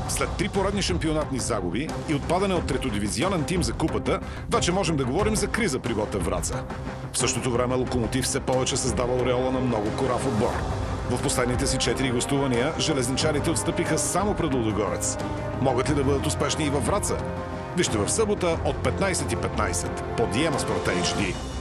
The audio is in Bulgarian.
След 3 поредни шампионатни загуби и отпадане от третодивизионен тим за купата, вече можем да говорим за криза при Ботев Враца. В същото време Локомотив все повече създава ореола на много корав отбор. В последните си 4 гостувания железничарите отстъпиха само пред Лудогорец. Могат ли да бъдат успешни и във Враца? Вижте в събота от 15:15 по Диема Спорт HD.